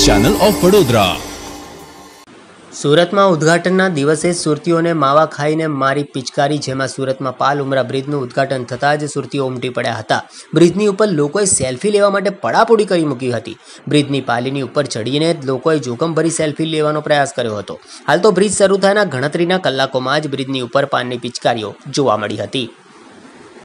Channel of Vadodara. सूरत में उद्घाटन दिवसे सुरतीओं ने मावा खाईने मारी पिचकारी, जेमां सूरत में पाल उमरा ब्रिजનું उद्घाटन थता ज सुरतीओ उमटी पड्या हता। ब्रिजनी उपर लोकोए सेल्फी लेवा माटे पड़ापड़ी करी मूकी हती। ब्रिजनी पालीनी उपर चढ़ीने लोकोए जोखमभरी सेल्फी लेवानो प्रयास कर्यो हतो। हाल तो ब्रिज शरू थयाना गणतरीना कलाकोमां ज ब्रिजनी उपर पाननी पिचकारीओ जोवा मळी हती।